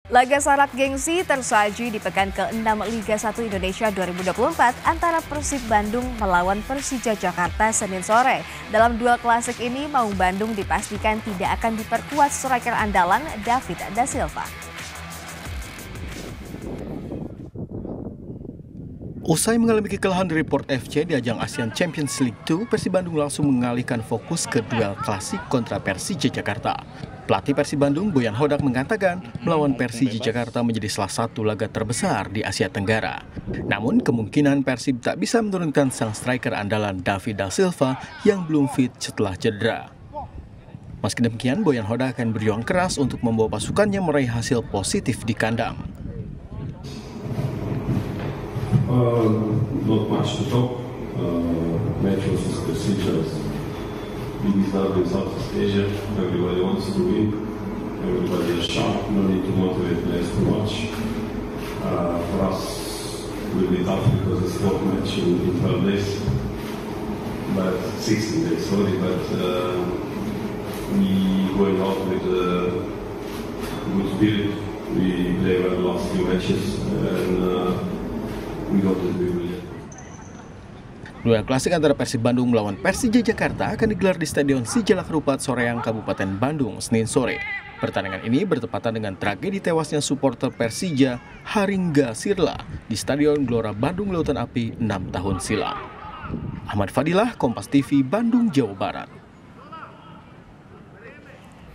Laga syarat gengsi tersaji di pekan ke-6 Liga 1 Indonesia 2024 antara Persib Bandung melawan Persija Jakarta Senin sore. Dalam duel klasik ini, Maung Bandung dipastikan tidak akan diperkuat striker andalan David da Silva. Usai mengalami kekalahan dari Port FC di ajang ASEAN Champions League 2, Persib Bandung langsung mengalihkan fokus ke duel klasik kontra Persija Jakarta. Pelatih Persib Bandung, Boyan Hodak, mengatakan melawan Persija Jakarta menjadi salah satu laga terbesar di Asia Tenggara. Namun, kemungkinan Persib tak bisa menurunkan sang striker andalan David da Silva yang belum fit setelah cedera. Meski demikian, Boyan Hodak akan berjuang keras untuk membawa pasukannya meraih hasil positif di kandang. Not much to talk. Match versus Persija is biggest derby in Southeast Asia. Everybody wants to win. Everybody is sharp. No need to motivate players too much. For us, it will be tough because it's fourth match in 12 days. But 16 days, sorry. But we going out with good spirit. We play well the last few matches and. Duel klasik antara Persib Bandung melawan Persija Jakarta akan digelar di Stadion Sijalak Harupat Soreang, Kabupaten Bandung, Senin sore. Pertandingan ini bertepatan dengan tragedi tewasnya supporter Persija Haringga Sirla di Stadion Gelora Bandung Lautan Api 6 tahun silam. Ahmad Fadilah, Kompas TV, Bandung, Jawa Barat.